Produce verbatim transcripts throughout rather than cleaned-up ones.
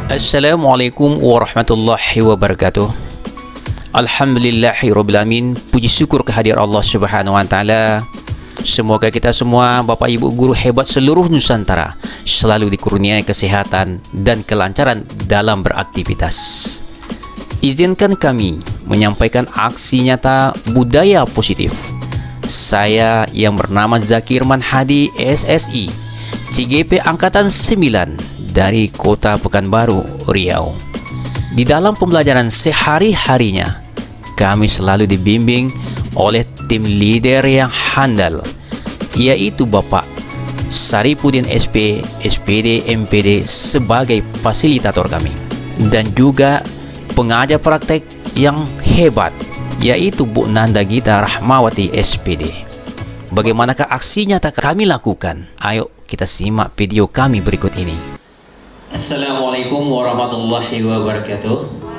Assalamualaikum warahmatullahi wabarakatuh. Alhamdulillahirrabbilalamin. Puji syukur kehadiran Allah Subhanahu wa Ta'ala. Semoga kita semua, Bapak Ibu guru hebat seluruh Nusantara, selalu dikurniai kesehatan dan kelancaran dalam beraktivitas. Izinkan kami menyampaikan aksi nyata budaya positif. Saya yang bernama Zakirman Hadi, S S I, C G P Angkatan sembilan dari Kota Pekanbaru, Riau. Di dalam pembelajaran sehari-harinya, kami selalu dibimbing oleh tim leader yang handal, yaitu Bapak Saripudin S P, S P D, M P D sebagai fasilitator kami, dan juga pengajar praktek yang hebat, yaitu Bu Nanda Gita Rahmawati S P D. Bagaimanakah aksi nyata kami lakukan? Ayo kita simak video kami berikut ini. Assalamualaikum warahmatullahi wabarakatuh.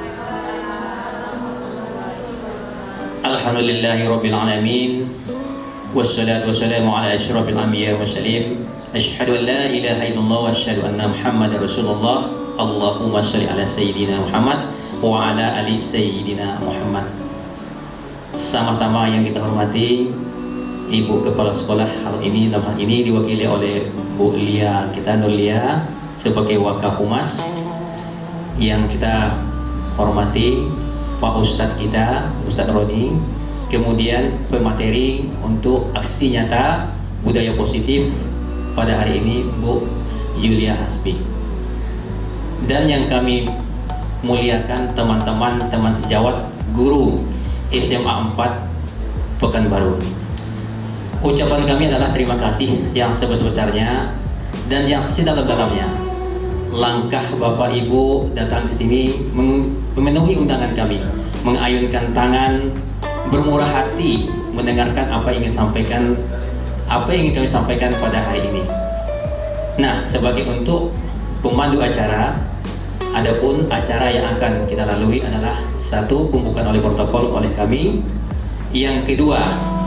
Alhamdulillahirabbil alamin. Wassalatu wassalamu ala asyrafil anbiya wal mursalin. Asyhadu an la ilaha illallah wa asyhadu anna Muhammadar Rasulullah. Allahumma shalli ala sayyidina Muhammad wa ala ali sayyidina Muhammad. Sama-sama yang kita hormati Ibu Kepala Sekolah, hal ini dalam hal ini diwakili oleh Bu Lia kita Nulia sebagai wakaf humas, yang kita hormati Pak Ustadz kita, Ustadz Roni, kemudian pemateri untuk aksi nyata budaya positif pada hari ini Bu Yulia Hasbi, dan yang kami muliakan teman-teman teman sejawat guru S M A empat Pekanbaru. Ucapan kami adalah terima kasih yang sebesar-besarnya dan yang sedalam-dalamnya. Langkah Bapak Ibu datang ke sini memenuhi undangan kami, mengayunkan tangan, bermurah hati mendengarkan apa yang ingin sampaikan, apa yang ingin kami sampaikan pada hari ini. Nah, sebagai untuk pemandu acara, adapun acara yang akan kita lalui adalah satu, pembukaan oleh protokol oleh kami, yang kedua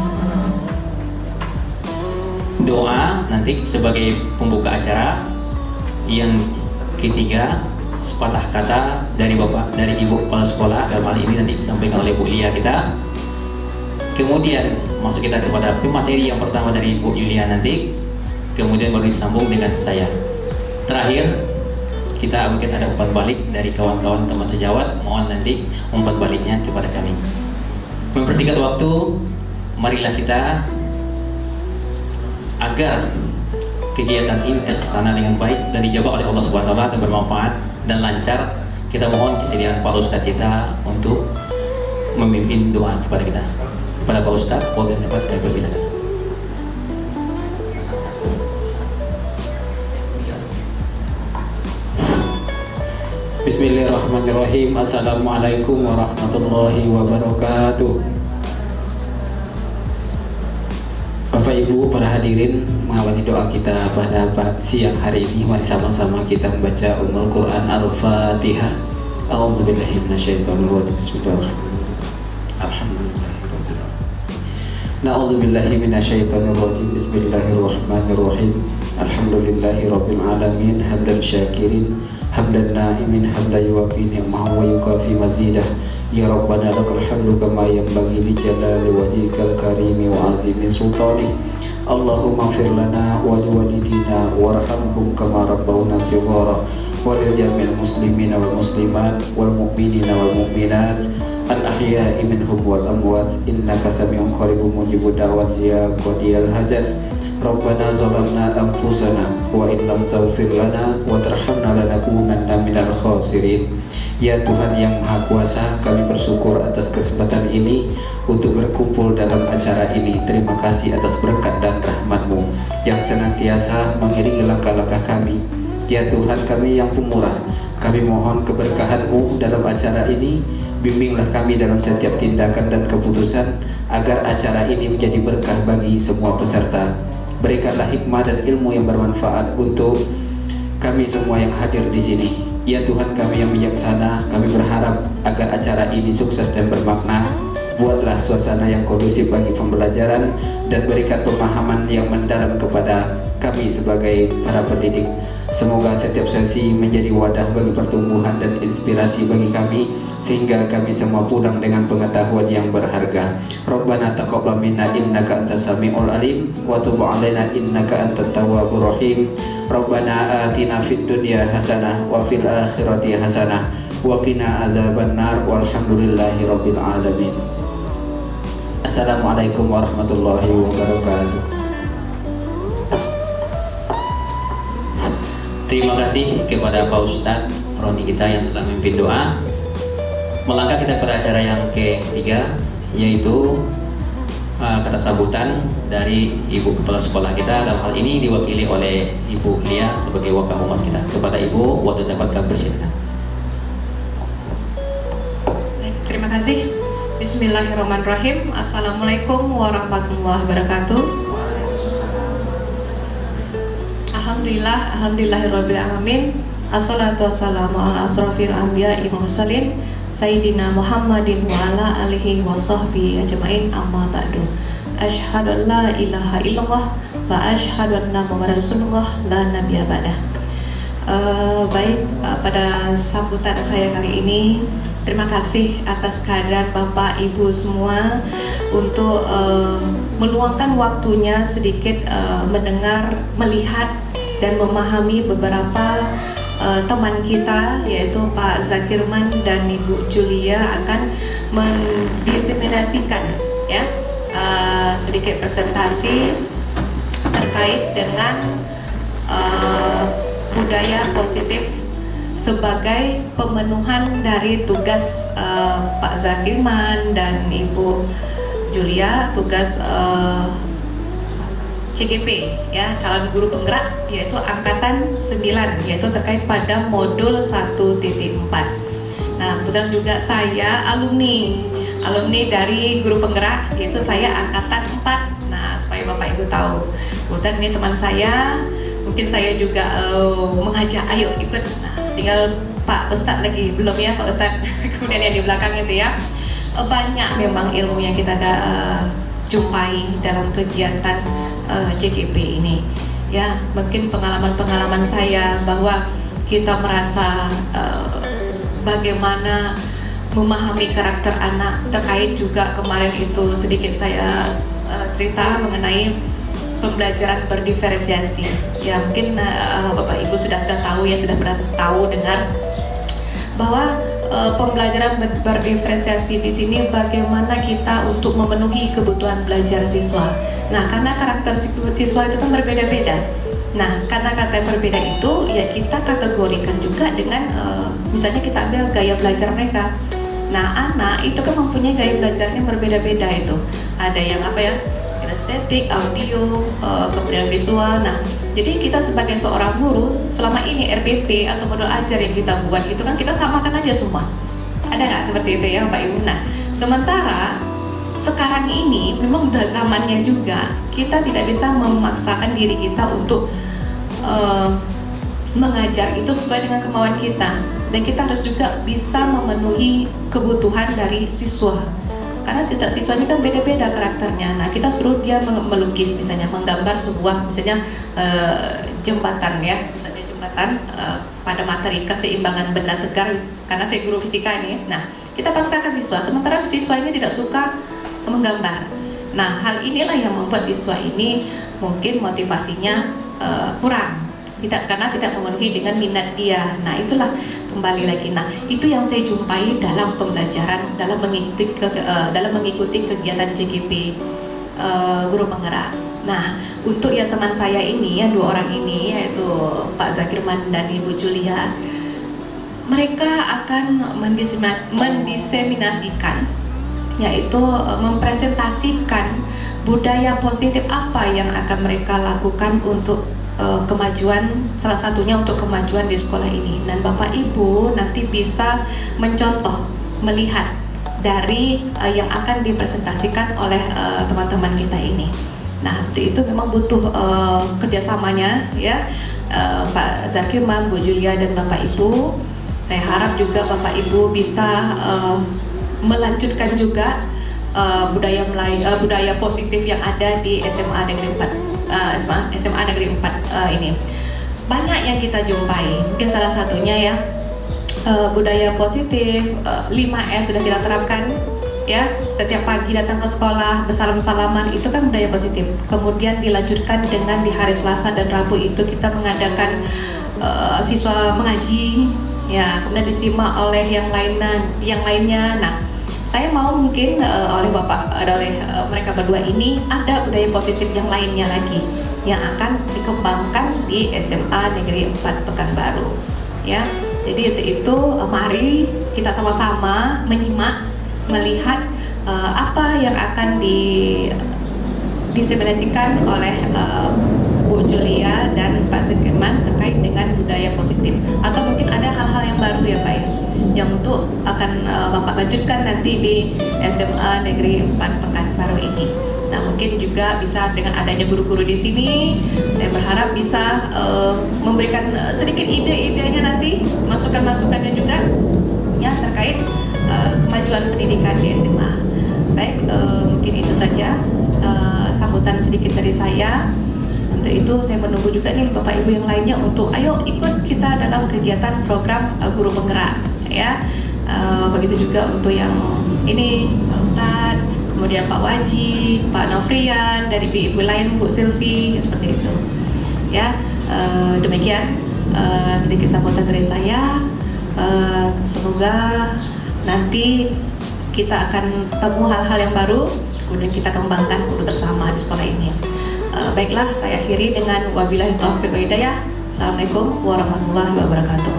doa nanti sebagai pembuka acara, yang ketiga sepatah kata dari Bapak, dari Ibu Kepala Sekolah, dalam hal ini nanti disampaikan oleh Bu Lia kita. Kemudian masuk kita kepada pemateri yang pertama dari Bu Yulia nanti, kemudian baru disambung dengan saya. Terakhir kita mungkin ada umpan balik dari kawan-kawan teman sejawat, mohon nanti umpan baliknya kepada kami. Mempersingkat waktu, marilah kita agar kegiatan ini terlaksana dengan baik dan dijawab oleh Allah Subhanahu wa Ta'ala dan bermanfaat dan lancar. Kita mohon kesediaan Pak Ustadz kita untuk memimpin doa kepada kita. Kepada Pak Ustadz, mohon dapat kami persilakan. Bismillahirrahmanirrahim. Assalamualaikum warahmatullahi wabarakatuh. Bapak Ibu para hadirin, mengawali doa kita pada siang hari ini, mari sama-sama kita membaca Ummul Quran Al-Fatihah. A'udzubillahi minasyaitonir rajim. Bismillahirrahmanirrahim. Alhamdulillahirabbil alamin. Na'udzubillahi minasyaitonir rajim. Bismillahirrahmanirrahim. Alhamdulillahirabbil alamin. Hamdan syakirin, hamdan na'imin, hamdan yuwafi ni'amahu wa yukafi mazidah. Ya Rabbana lakal hamdu kama yanbaghi li jalali wajhikal karimi wa azimi sultanih. Allahumma ighfir lana wa li walidina warhamhum kama rabbawna shighara wa lil jami'il muslimina wal muslimat wal mu'minina wal mu'minat al ahya'i minhum wal amwat innaka sami'un qaribun mujibud da'wati ya qadiyal hajat. Rabbana zalamna anfusana wa in lam taghfir lana wa tarhamna lanakunanna minal khasirin. Ya Tuhan yang Maha Kuasa, kami bersyukur atas kesempatan ini untuk berkumpul dalam acara ini. Terima kasih atas berkat dan rahmat-Mu yang senantiasa mengiringi langkah-langkah kami. Ya Tuhan kami yang pemurah, kami mohon keberkahan-Mu dalam acara ini. Bimbinglah kami dalam setiap tindakan dan keputusan agar acara ini menjadi berkah bagi semua peserta. Berikanlah hikmah dan ilmu yang bermanfaat untuk kami semua yang hadir di sini. Ya Tuhan kami yang bijaksana, kami berharap agar acara ini sukses dan bermakna. buatlah suasana yang kondusif bagi pembelajaran dan berikan pemahaman yang mendalam kepada kami sebagai para pendidik. Semoga setiap sesi menjadi wadah bagi pertumbuhan dan inspirasi bagi kami, sehingga kami semua pulang dengan pengetahuan yang berharga. Rabbana taqabbal minna innaka antas samiul alim wa tub 'alaina innaka antat tawwabur rahim. Rabbana atina fid dunya hasanah wa fil akhirati hasanah wa qina adzabannar walhamdulillahi rabbil alamin. Assalamualaikum warahmatullahi wabarakatuh. Terima kasih kepada Pak Ustadz Roni kita yang telah memimpin doa. Melangkah kita pada acara yang ketiga, yaitu uh, kata sambutan dari Ibu Kepala Sekolah kita. Dalam hal ini diwakili oleh Ibu Lia sebagai wakil humas kita. Kepada Ibu, waktu dapat kami persilakan. Terima kasih. Bismillahirrahmanirrahim. Assalamualaikum warahmatullahi wabarakatuh. Alhamdulillah, alhamdulillahirabbil alamin. Assalatu wassalamu ala asrofil anbiya'i wal mursalin Sayyidina Muhammadin wa ala alihi wa sahbihi ajma'in, amma ba'du. Asyhadu an la ilaha illallah wa asyhadu anna Muhammadar Rasulullah la nabiyya ba'dah. Uh, baik, uh, pada sambutan saya kali ini, terima kasih atas kehadiran Bapak Ibu semua untuk uh, meluangkan waktunya sedikit uh, mendengar, melihat dan memahami beberapa uh, teman kita, yaitu Pak Zakirman dan Ibu Julia akan mendiseminasikan ya uh, sedikit presentasi terkait dengan uh, budaya positif sebagai pemenuhan dari tugas uh, Pak Zakirman dan Ibu Julia, tugas uh, C G P ya, calon guru penggerak, yaitu angkatan sembilan, yaitu terkait pada modul satu titik empat. Nah, kebetulan juga saya alumni alumni dari guru penggerak, yaitu saya angkatan empat. Nah, supaya Bapak Ibu tahu, kebetulan ini teman saya, mungkin saya juga uh, mengajak ayo ikut. Nah, tinggal Pak Ustadz lagi belum ya Pak Ustadz. Kemudian yang di belakang itu ya, uh, banyak memang ilmu yang kita ada uh, jumpai dalam kegiatan uh, C G P ini ya. Mungkin pengalaman-pengalaman saya bahwa kita merasa uh, bagaimana memahami karakter anak, terkait juga kemarin itu sedikit saya uh, cerita mengenai pembelajaran berdiferensiasi ya. Mungkin uh, Bapak Ibu sudah sudah tahu ya, sudah pernah tahu dengar bahwa uh, pembelajaran berdiferensiasi di sini bagaimana kita untuk memenuhi kebutuhan belajar siswa. Nah, karena karakter siswa itu kan berbeda-beda. Nah, karena kata yang berbeda itu ya kita kategorikan juga dengan uh, misalnya kita ambil gaya belajar mereka. Nah, anak itu kan mempunyai gaya belajarnya berbeda-beda itu. Ada yang apa ya? Estetik, audio, uh, kemudian visual. Nah, jadi kita sebagai seorang guru selama ini R P P atau modul ajar yang kita buat itu kan kita samakan aja semua. Ada nggak seperti itu ya Pak Ibu? Nah, sementara sekarang ini memang udah zamannya juga kita tidak bisa memaksakan diri kita untuk uh, mengajar itu sesuai dengan kemauan kita, dan kita harus juga bisa memenuhi kebutuhan dari siswa. Karena setiap siswa ini kan beda-beda karakternya. Nah, kita suruh dia melukis, misalnya menggambar sebuah misalnya uh, jembatan ya, misalnya jembatan uh, pada materi keseimbangan benda tegar, karena saya guru fisika ini. Nah, kita paksakan siswa, sementara siswa ini tidak suka menggambar. Nah, hal inilah yang membuat siswa ini mungkin motivasinya uh, kurang, tidak karena tidak memenuhi dengan minat dia. Nah, itulah kembali lagi. Nah, itu yang saya jumpai dalam pembelajaran, dalam mengikuti ke, uh, dalam mengikuti kegiatan C G P uh, guru penggerak. Nah, untuk yang teman saya ini, yang dua orang ini, yaitu Pak Zakirman dan Ibu Julia, mereka akan mendiseminasi, mendiseminasikan, yaitu uh, mempresentasikan budaya positif apa yang akan mereka lakukan untuk Uh, kemajuan, salah satunya untuk kemajuan di sekolah ini. Dan Bapak Ibu nanti bisa mencontoh, melihat dari uh, yang akan dipresentasikan oleh teman-teman uh, kita ini. Nah, itu memang butuh uh, kerjasamanya ya, uh, Pak Zakirman, Bu Julia, dan Bapak Ibu. Saya harap juga Bapak Ibu bisa uh, melanjutkan juga uh, budaya Melayu, uh, budaya positif yang ada di S M A Negeri empat, uh, S M A Negeri empat uh, ini. Banyak yang kita jumpai, mungkin salah satunya ya uh, budaya positif, uh, lima S sudah kita terapkan. Ya, setiap pagi datang ke sekolah bersalam-salaman, itu kan budaya positif. Kemudian dilanjutkan dengan di hari Selasa dan Rabu itu kita mengadakan uh, siswa mengaji, ya, kemudian disimak oleh yang lainnya, yang lainnya. Nah, saya mau mungkin uh, oleh bapak, uh, oleh uh, mereka berdua ini ada budaya positif yang lainnya lagi yang akan dikembangkan di S M A Negeri empat Pekanbaru. Ya, jadi itu itu uh, mari kita sama-sama menyimak, melihat uh, apa yang akan didiseminasikan oleh uh, Bu Julia dan Pak Zikirman terkait dengan budaya positif, atau mungkin ada hal-hal yang baru ya Pak ya, yang untuk akan uh, Bapak lanjutkan nanti di S M A Negeri empat Pekanbaru ini. Nah, mungkin juga bisa dengan adanya guru-guru di sini, saya berharap bisa uh, memberikan uh, sedikit ide-idenya nanti, masukan-masukannya juga ya terkait Uh, kemajuan pendidikan di S M A. Baik, uh, mungkin itu saja uh, sambutan sedikit dari saya. Untuk itu saya menunggu juga nih Bapak Ibu yang lainnya untuk ayo ikut kita dalam kegiatan program uh, guru penggerak ya. Uh, begitu juga untuk yang ini Pak Ustadz, kemudian Pak Waji, Pak Nofrian, dari ibu lain Bu Silvi, seperti itu. Ya, uh, demikian uh, sedikit sambutan dari saya. Uh, semoga nanti kita akan temu hal-hal yang baru, kemudian kita kembangkan untuk bersama di sekolah ini. Uh, baiklah, saya akhiri dengan wabillahi taufiq wal hidayah. Assalamualaikum warahmatullahi wabarakatuh.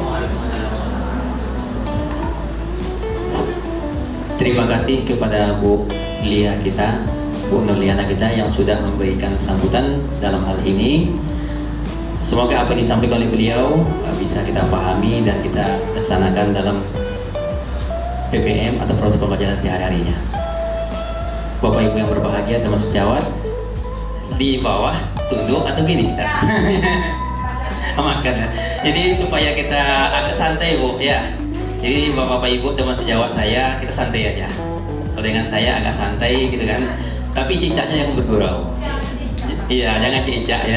Terima kasih kepada Bu Lia kita, Bu Nurliana kita yang sudah memberikan sambutan dalam hal ini. Semoga apa yang disampaikan oleh beliau uh, bisa kita pahami dan kita laksanakan dalam P P M atau proses pembelajaran sehari-harinya. Bapak Ibu yang berbahagia teman sejawat, di bawah tunduk atau gini Ustaz? Makan ya. Jadi supaya kita agak santai Bu ya. Jadi Bapak Ibu teman sejawat saya, kita santai aja. Kalau dengan saya agak santai gitu kan. Tapi cicaknya yang bergurau. Iya, jangan cicak ya.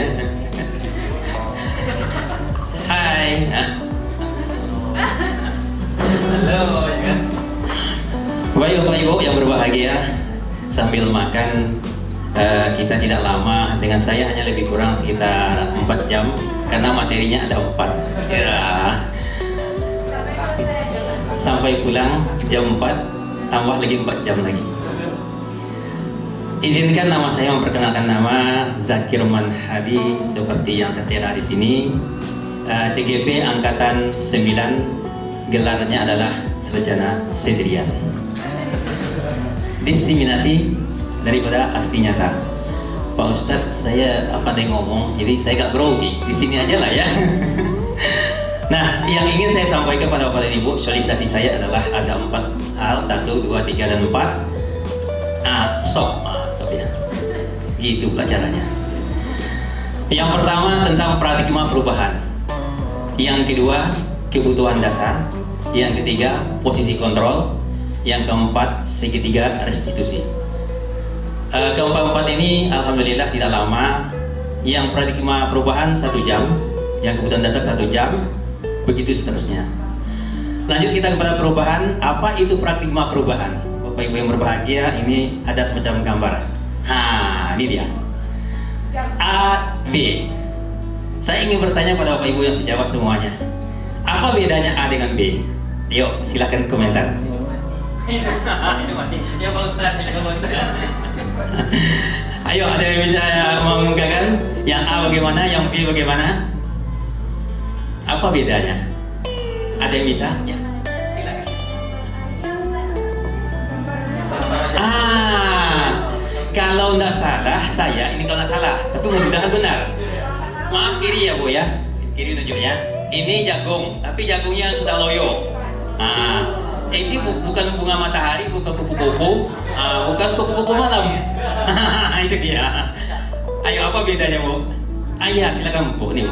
Hai. Halo ya. Baik Bapak Ibu yang berbahagia, sambil makan uh, kita tidak lama, dengan saya hanya lebih kurang sekitar empat jam karena materinya ada empat ya. Sampai pulang jam empat, tambah lagi empat jam lagi. Izinkan nama saya memperkenalkan nama Zakirman Hadi seperti yang tertera di sini. uh, T G P Angkatan sembilan, gelarnya adalah Sarjana Sedrian. Diseminasi daripada aksi nyata. Pak Ustadz, saya apa yang ngomong, jadi saya gak grogi. Di sini aja lah ya. Nah, yang ingin saya sampaikan pada Bapak dan Ibu, sosialisasi saya adalah ada empat hal, satu, dua, tiga, dan empat. Ah, sok, ah, sok ya. Gitu pelajarannya. Yang pertama tentang paradigma perubahan. Yang kedua, kebutuhan dasar. Yang ketiga, posisi kontrol. Yang keempat, segitiga restitusi. Uh, keempat-empat ini alhamdulillah tidak lama. Yang paradigma perubahan satu jam, yang kebutuhan dasar satu jam, begitu seterusnya. Lanjut kita kepada perubahan. Apa itu paradigma perubahan? Bapak Ibu yang berbahagia, ini ada semacam gambar. Nah, ini dia. A, B. Saya ingin bertanya pada Bapak Ibu yang sejawat semuanya. Apa bedanya A dengan B? Yuk, silakan komentar. Ayo, ada yang bisa mengungkapkan? Yang A bagaimana, yang B bagaimana? Apa bedanya? Ada yang bisa? Ya, silakan. Ah, kalau nggak salah, saya ini kalau nggak salah, tapi mudah-mudahan benar. Maaf kiri ya Bu ya, kiri tunjuknya. Ini jagung, tapi jagungnya sudah loyo. Ah, ini bu bukan bunga matahari, bukan kupu-kupu, uh, bukan kupu-kupu malam. Itu dia. Ayo, apa bedanya Bu? Ayah, silakan Bu. Nih Bu.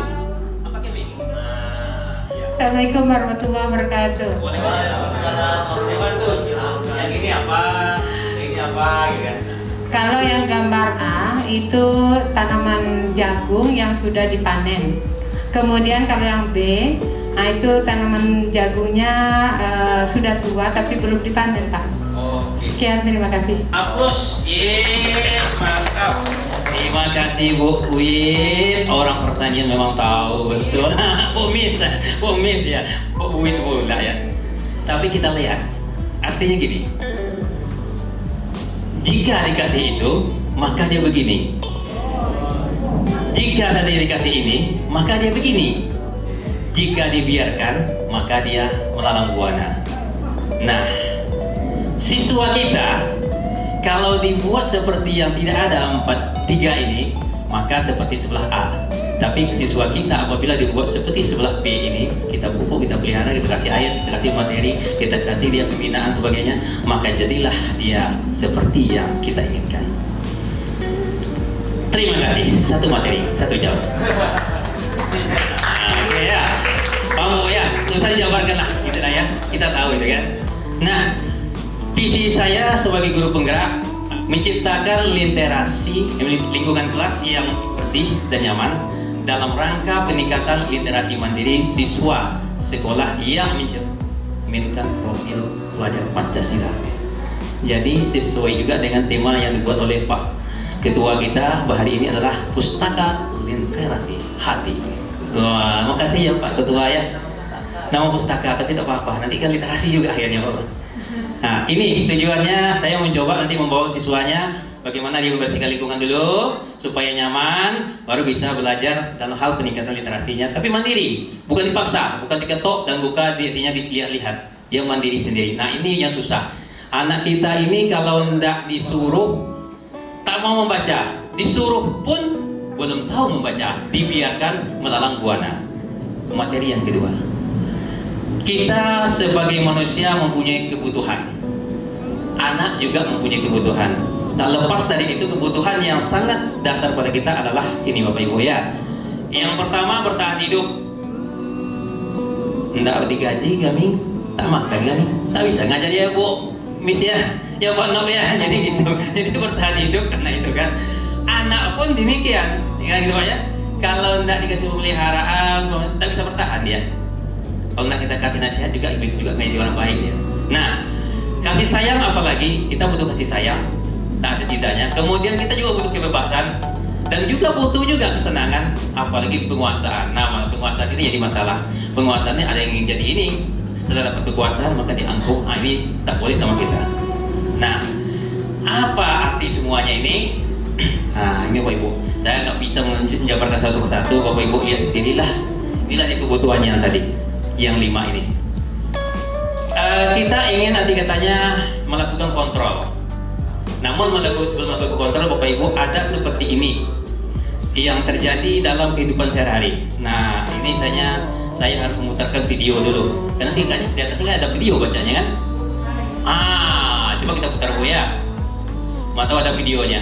Assalamualaikum warahmatullahi wabarakatuh. Waalaikumsalam. Yang ini apa? Ini apa gitu kan. Kalau yang gambar A itu tanaman jagung yang sudah dipanen. Kemudian kalau yang B, nah itu tanaman jagungnya uh, sudah tua tapi belum dipanen, Pak. Oh, sekian, terima kasih. Aplaus, yes, mantap. Terima kasih Bu Wit. Orang pertanian memang tahu betul. Bu Mis, Bu Mis ya, Bu Wit pula ya. Tapi kita lihat, artinya gini. Jika dikasih itu, maka dia begini. Jika saya dikasih ini, maka dia begini. Jika dibiarkan, maka dia melalang buana. Nah, siswa kita kalau dibuat seperti yang tidak ada empat tiga ini, maka seperti sebelah A. Tapi siswa kita apabila dibuat seperti sebelah B ini, kita pupuk, kita pelihara, kita kasih air, kita kasih materi, kita kasih dia pembinaan sebagainya, maka jadilah dia seperti yang kita inginkan. Terima kasih. Satu materi, satu jam. Oke ya, oh ya, susah dijabarkan lah, gitu lah ya. Kita tahu itu kan. Nah, visi saya sebagai guru penggerak menciptakan literasi lingkungan kelas yang bersih dan nyaman dalam rangka peningkatan literasi mandiri siswa sekolah yang mencerminkan profil pelajar Pancasila. Jadi sesuai juga dengan tema yang dibuat oleh Pak Ketua kita hari ini adalah Pustaka Literasi Hati. Wah, makasih ya Pak Ketua ya. Nama pustaka tapi tak apa-apa, nanti kan literasi juga akhirnya Pak. Nah, ini tujuannya saya mencoba nanti membawa siswanya bagaimana dia membersihkan lingkungan dulu supaya nyaman, baru bisa belajar dalam hal peningkatan literasinya. Tapi mandiri, bukan dipaksa, bukan diketok dan bukan artinya dilihat-lihat. Dia mandiri sendiri. Nah, ini yang susah. Anak kita ini kalau tidak disuruh tak mau membaca, disuruh pun belum tahu membaca, dibiarkan melalang buana. Materi yang kedua, kita sebagai manusia mempunyai kebutuhan. Anak juga mempunyai kebutuhan. Tak lepas dari itu, kebutuhan yang sangat dasar pada kita adalah ini Bapak Ibu ya. Yang pertama, bertahan hidup. Tidak digaji kami, tak makan kami, tak bisa ngajar ya Bu Miss ya, ya Pak Nob ya. Jadi gitu, jadi bertahan hidup karena itu kan. Anak pun demikian, ya gitu Pak ya. Kalau tidak dikasih pemeliharaan, tak bisa bertahan dia. Kalau nak kita kasih nasihat juga juga menjadi orang baik ya. Nah, kasih sayang apalagi kita butuh kasih sayang, tak ada tidaknya. Kemudian kita juga butuh kebebasan dan juga butuh juga kesenangan, apalagi penguasaan. Nah, penguasaan ini jadi masalah. Penguasaannya ada yang ingin jadi ini, setelah dapat kekuasaan maka diangkuh. Nah, ini tak boleh sama kita. Nah, apa arti semuanya ini? Nah, ini Bapak Ibu, saya nggak bisa menjabarkan satu persatu. Bapak Ibu lihat sendirilah. Inilah dia kebutuhannya yang tadi. Yang lima ini uh, kita ingin nanti katanya melakukan kontrol. Namun melakukan sebelum melakukan kontrol Bapak Ibu ada seperti ini yang terjadi dalam kehidupan sehari-hari. Nah ini saya saya harus memutarkan video dulu karena sih kan di atasnya ada video bacanya kan. Ah coba kita putar Bu ya. Mau tahu ada videonya.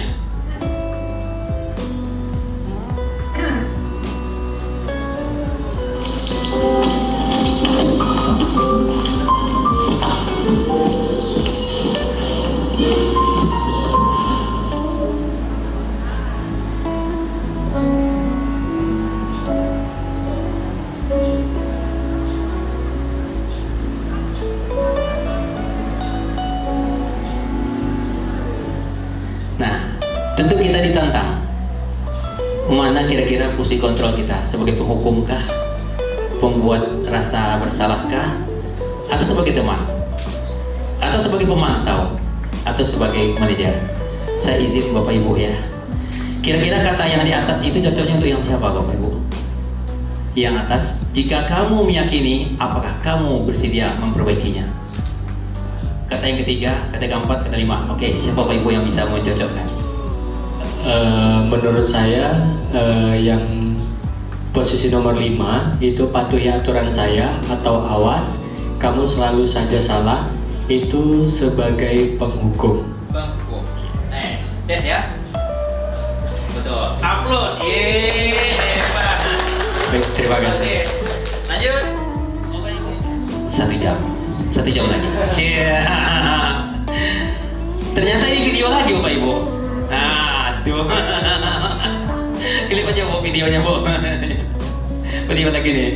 Tentu kita ditantang. Mana kira-kira fungsi kontrol kita? Sebagai penghukumkah? Pembuat rasa bersalahkah? Atau sebagai teman? Atau sebagai pemantau? Atau sebagai manajer? Saya izin Bapak Ibu ya. Kira-kira kata yang di atas itu cocoknya untuk yang siapa Bapak Ibu? Yang atas, jika kamu meyakini, apakah kamu bersedia memperbaikinya? Kata yang ketiga, kata yang keempat, kata lima. Oke, siapa Bapak Ibu yang bisa mencocokkan? Uh, menurut saya uh, yang posisi nomor lima itu patuhi aturan saya atau awas kamu selalu saja salah, itu sebagai penghukum. Penghukum. Eh, tes ya. Betul. Aplaus. Yeay, hebat. Baik, terima kasih. Lanjut. Satu jam, satu jam lagi. Ternyata ini video lagi Bapak Ibu. Nah, tuh. Klip aja Bu videonya Bu. Video lagi nih.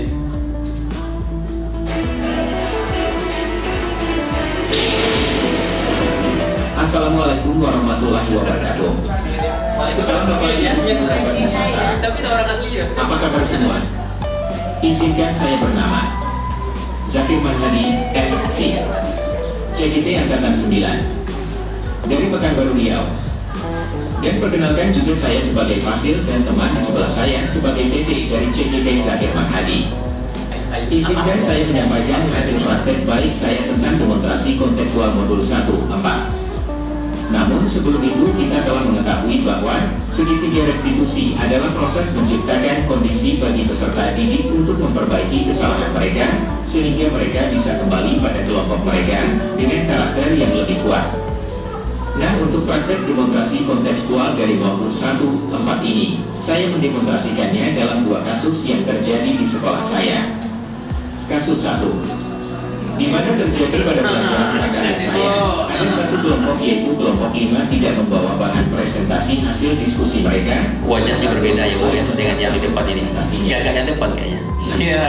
Assalamualaikum warahmatullahi wabarakatuh. Waalaikumsalam warahmatullahi wabarakatuh. Tapi itu orang asli ya. Apa kabar semua? Izinkan saya bernama Zakir Manhadi S C C G T Angkatan sembilan dari Pekanbaru Riau. Dan perkenalkan juga saya sebagai Fasil dan teman di sebelah saya sebagai P D dari C G T Zakir Manhadi. Izinkan saya menyampaikan hasil praktek baik saya tentang demonstrasi kontekstual modul satu empat. Namun sebelum itu kita telah mengetahui bahwa segitiga restitusi adalah proses menciptakan kondisi bagi peserta didik untuk memperbaiki kesalahan mereka sehingga mereka bisa kembali pada kelompok mereka dengan karakter yang lebih kuat. Nah, untuk praktek demonstrasi kontekstual dari modul satu empat ini, saya mendemonstrasikannya dalam dua kasus yang terjadi di sekolah saya. Kasus satu, di mana terjadi pada pelajaran agama saya, ada satu kelompok yaitu kelompok lima tidak membawa bahan presentasi hasil diskusi mereka. Wajahnya berbeda ya Bu ya dengan yang di depan ini. Ya agak yang depan kayaknya. Iya.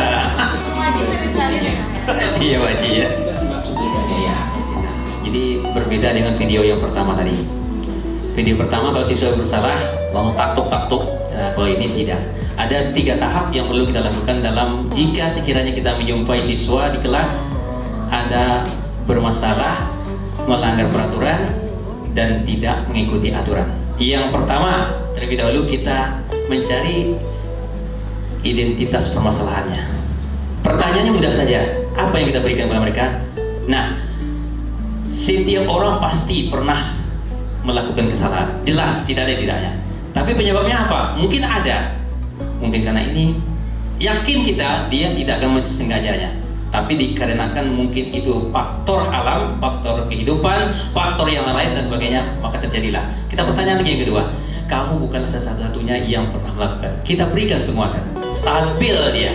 Iya wajah ya. Kita simak cuplikannya ya. Jadi berbeda dengan video yang pertama tadi. Video pertama kalau siswa bersalah mau taktuk-taktuk, nah, kalau ini tidak. Ada tiga tahap yang perlu kita lakukan dalam jika sekiranya kita menjumpai siswa di kelas ada bermasalah, melanggar peraturan dan tidak mengikuti aturan. Yang pertama, terlebih dahulu kita mencari identitas permasalahannya. Pertanyaannya mudah saja, apa yang kita berikan kepada mereka? Nah, setiap orang pasti pernah melakukan kesalahan, jelas tidak ada tidaknya. Tapi penyebabnya apa? Mungkin ada, mungkin karena ini yakin kita dia tidak akan mensengajanya. Tapi dikarenakan mungkin itu faktor alam, faktor kehidupan, faktor yang lain dan sebagainya, maka terjadilah. Kita pertanyaan lagi yang kedua, kamu bukan satu-satunya yang pernah melakukan. Kita berikan penguatan, stabil dia.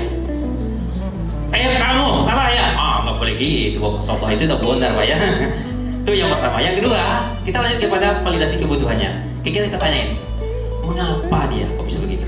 Eh kamu salah ya? Ah nggak boleh gitu, sobat itu tak benar Pak ya. Itu yang pertama. Yang kedua, kita lanjut kepada validasi kebutuhannya. Kita kita tanyain, mengapa dia kok bisa begitu?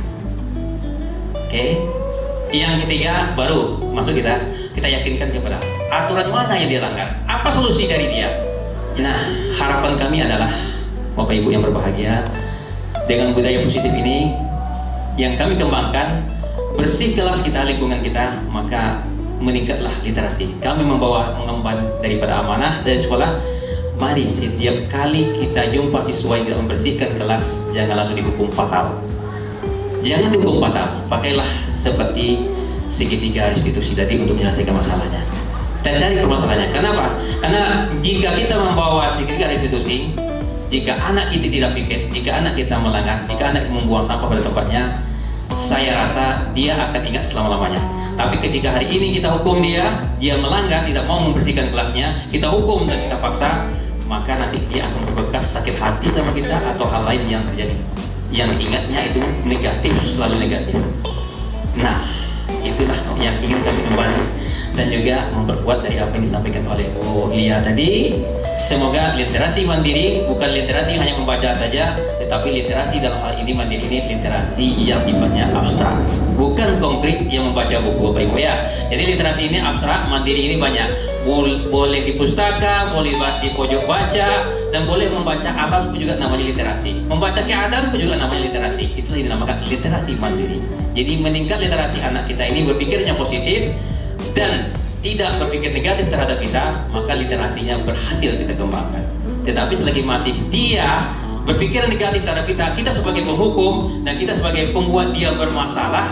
Oke. Okay. Yang ketiga baru masuk kita kita yakinkan kepada aturan mana yang dia langgar, apa solusi dari dia. Nah, harapan kami adalah Bapak Ibu yang berbahagia, dengan budaya positif ini yang kami kembangkan, bersih kelas kita, lingkungan kita, maka meningkatlah literasi. Kami membawa mengemban daripada amanah dari sekolah. Mari setiap kali kita jumpa siswa yang tidak membersihkan kelas, jangan langsung dihukum fatal. Jangan dihukum fatal, pakailah seperti segitiga restitusi tadi untuk menyelesaikan masalahnya. Dan cari permasalahannya. Kenapa? Karena jika kita membawa segitiga restitusi, jika anak kita tidak pikir, jika anak kita melanggar, jika anak membuang sampah pada tempatnya, saya rasa dia akan ingat selama-lamanya. Tapi ketika hari ini kita hukum dia, dia melanggar, tidak mau membersihkan kelasnya, kita hukum dan kita paksa, maka nanti dia akan berbekas sakit hati sama kita atau hal lain yang terjadi. Yang ingatnya itu negatif, selalu negatif. Nah, itulah yang ingin kami kembali dan juga memperkuat dari apa yang disampaikan oleh Bu Lia tadi. Semoga literasi mandiri bukan literasi hanya membaca saja, tetapi literasi dalam hal ini mandiri ini literasi yang sifatnya abstrak, bukan konkret yang membaca buku Bapak Ibu ya. Jadi literasi ini abstrak, mandiri ini banyak. Boleh di pustaka, boleh di pojok baca, dan boleh membaca alam pun juga namanya literasi. Membaca keadaan pun juga namanya literasi. Itulah yang dinamakan literasi mandiri. Jadi meningkat literasi anak kita ini berpikirnya positif dan tidak berpikir negatif terhadap kita, maka literasinya berhasil kita kembangkan. Tetapi selagi masih dia berpikir negatif terhadap kita, kita sebagai penghukum dan kita sebagai pembuat dia bermasalah,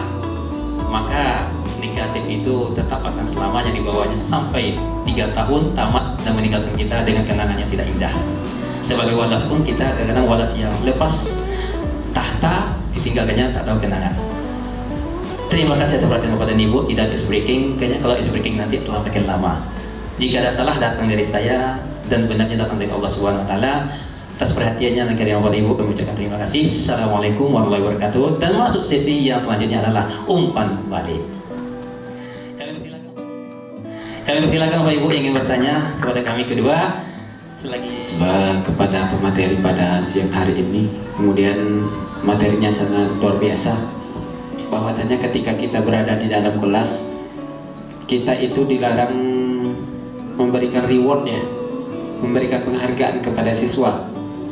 maka negatif itu tetap akan selamanya dibawanya sampai tiga tahun tamat dan meninggalkan kita dengan kenangan yang tidak indah. Sebagai walas pun kita kadang-kadang walas yang lepas tahta, ditinggalkannya tak tahu kenangan. Terima kasih atas perhatian Bapak dan Ibu. Tidak ice breaking, kayaknya kalau ice breaking nanti telah makin lama. Jika ada salah datang dari saya dan benarnya datang dari Allah Subhanahu Wa Taala. Atas perhatiannya dan kalian Bapak dan Ibu kami ucapkan terima kasih. Assalamualaikum warahmatullahi wabarakatuh. Dan masuk sesi yang selanjutnya adalah umpan balik. Kami persilakan. Kami persilakan Bapak Ibu yang ingin bertanya kepada kami kedua. selagi Sebab kepada pemateri pada siang hari ini, kemudian materinya sangat luar biasa. Bahwasanya ketika kita berada di dalam kelas, kita itu dilarang memberikan reward ya, memberikan penghargaan kepada siswa.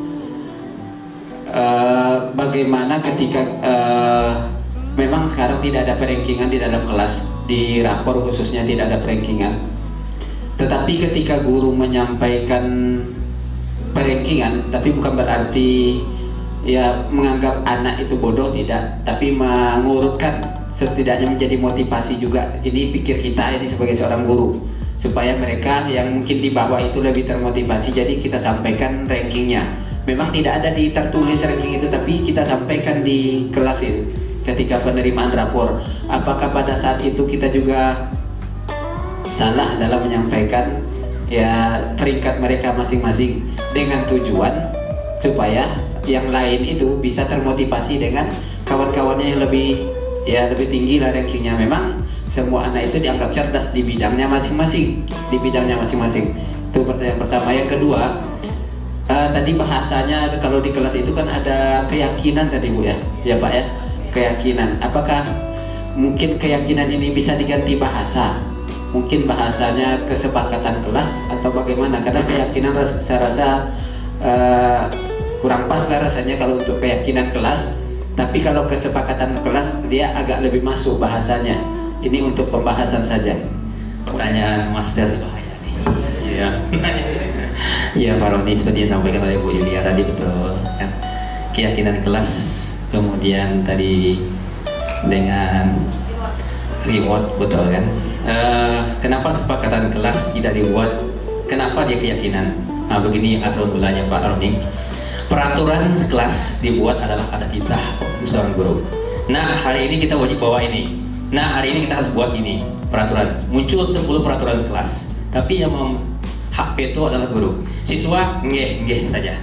Uh, bagaimana ketika uh, memang sekarang tidak ada perankingan di dalam kelas, di rapor khususnya tidak ada perankingan. Tetapi ketika guru menyampaikan perankingan, tapi bukan berarti ya menganggap anak itu bodoh, tidak, tapi mengurutkan, setidaknya menjadi motivasi juga. Ini pikir kita ini sebagai seorang guru, supaya mereka yang mungkin di bawah itu lebih termotivasi. Jadi kita sampaikan rankingnya. Memang tidak ada di tertulis ranking itu, tapi kita sampaikan di kelas itu ketika penerimaan rapor. Apakah pada saat itu kita juga salah dalam menyampaikan ya peringkat mereka masing-masing, dengan tujuan supaya yang lain itu bisa termotivasi dengan kawan-kawannya yang lebih ya lebih tinggi lah rankingnya. Memang semua anak itu dianggap cerdas di bidangnya masing-masing, di bidangnya masing-masing. Itu pertanyaan pertama. Yang kedua, uh, tadi bahasanya kalau di kelas itu kan ada keyakinan tadi Bu ya, ya Pak ya, keyakinan. Apakah mungkin keyakinan ini bisa diganti bahasa? Mungkin bahasanya kesepakatan kelas atau bagaimana? Karena keyakinan saya rasa uh, kurang pas lah rasanya kalau untuk keyakinan kelas. Tapi kalau kesepakatan kelas dia agak lebih masuk bahasanya. Ini untuk pembahasan saja. Pertanyaan master bahaya nih. Iya. Iya Pak Roni, seperti yang disampaikan oleh Bu Yulia tadi, betul kan? Keyakinan kelas, kemudian tadi dengan reward, betul kan? Uh, kenapa kesepakatan kelas tidak dibuat? Kenapa dia keyakinan? Nah, begini asal mulanya Pak Roni. Peraturan kelas dibuat adalah atas titah seorang guru. Nah, hari ini kita wajib bawa ini. Nah, hari ini kita harus buat ini peraturan. Muncul sepuluh peraturan kelas, tapi yang hak veto adalah guru. Siswa nggih nggih saja.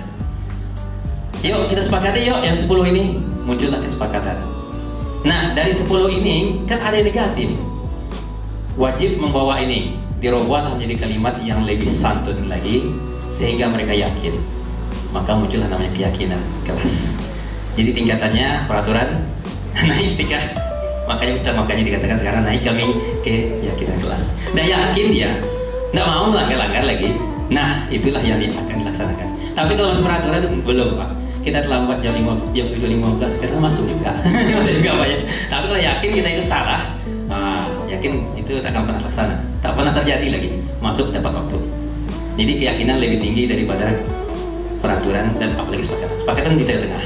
Yuk kita sepakati yuk yang sepuluh ini. Muncullah kesepakatan. Nah, dari sepuluh ini kan ada yang negatif. Wajib membawa ini, dirubah menjadi kalimat yang lebih santun lagi sehingga mereka yakin. Maka muncullah namanya keyakinan kelas. Jadi tingkatannya peraturan naik stika. Makanya kita makanya dikatakan sekarang naik kami ke keyakinan kelas. Nah yakin dia, nggak mau langgar-langgar lagi. Nah itulah yang dia akan dilaksanakan. Tapi kalau masuk peraturan belum Pak. Kita terlambat jam lima, jam tujuh lima belas karena masuk juga, masuk juga Pak ya. Tapi kalau yakin kita itu salah, nah, yakin itu tak akan pernah laksana, tak pernah terjadi lagi masuk tepat waktu. Jadi keyakinan lebih tinggi daripada peraturan dan apalagi sepakatan. Sepakatan di tengah-tengah.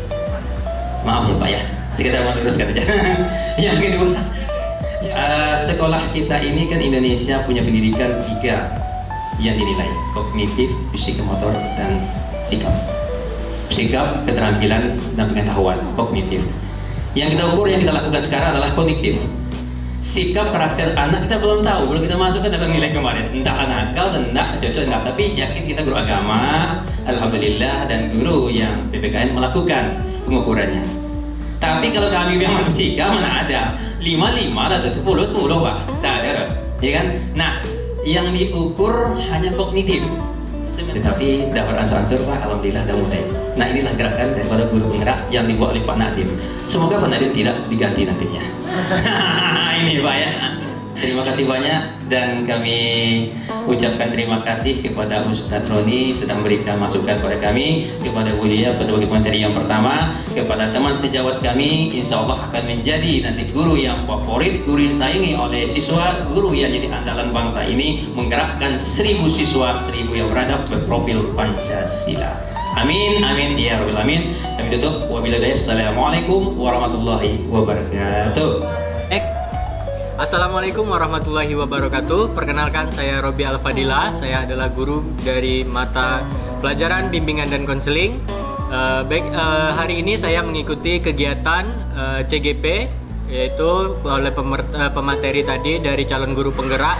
Maaf ya Pak ya, sekedar meluruskan aja. Yang kedua, uh, sekolah kita ini kan Indonesia punya pendidikan tiga yang dinilai: kognitif, psikomotor, dan sikap. Sikap, keterampilan, dan pengetahuan, kognitif. Yang kita ukur, yang kita lakukan sekarang adalah kognitif. Sikap karakter anak kita belum tahu, belum kita masukkan dalam nilai kemarin. Entah nakal, entah cocok, enggak. Tapi yakin kita guru agama, alhamdulillah, dan guru yang P P K N melakukan pengukurannya. Tapi kalau kami yang manusia mana ada lima lima atau sepuluh sepuluh Pak, tak ada, ya kan? Nah, yang diukur hanya kognitif. Tetapi dapat ansur-ansur Pak, alhamdulillah sudah mulai. Nah inilah gerakan daripada guru penggerak yang dibuat oleh Pak Nadiem. Semoga Pak Nadiem tidak diganti nantinya. Ini Pak ya. Terima kasih banyak dan kami ucapkan terima kasih kepada Ustadz Roni sudah memberikan masukan kepada kami, kepada Bu Lia sebagai materi yang pertama, kepada teman sejawat kami, insya Allah akan menjadi nanti guru yang favorit, guru yang sayangi oleh siswa, guru yang jadi andalan bangsa ini, menggerakkan seribu siswa, seribu yang beradab berprofil Pancasila. Amin, amin, ya Rabbal Alamin. Kami tutup. Wabillahi taufiq. Assalamualaikum warahmatullahi wabarakatuh. Assalamualaikum warahmatullahi wabarakatuh. Perkenalkan, saya Robi Al-Fadila. Saya adalah guru dari mata pelajaran bimbingan dan konseling. Uh, baik, uh, hari ini saya mengikuti kegiatan uh, C G P, yaitu oleh pemer, uh, pemateri tadi dari calon guru penggerak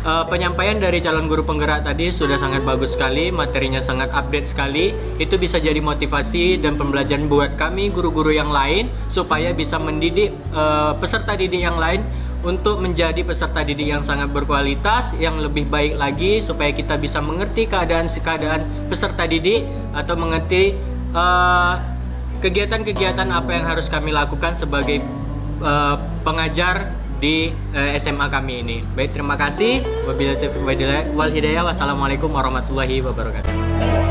Uh, penyampaian dari calon guru penggerak tadi sudah sangat bagus sekali, materinya sangat update sekali. Itu bisa jadi motivasi dan pembelajaran buat kami guru-guru yang lain supaya bisa mendidik uh, peserta didik yang lain untuk menjadi peserta didik yang sangat berkualitas, yang lebih baik lagi, supaya kita bisa mengerti keadaan-keadaan peserta didik atau mengerti uh, kegiatan-kegiatan apa yang harus kami lakukan sebagai uh, pengajar di uh, S M A kami ini. Baik, terima kasih. Wabillahi taufiq wal hidayah. Wassalamualaikum warahmatullahi wabarakatuh.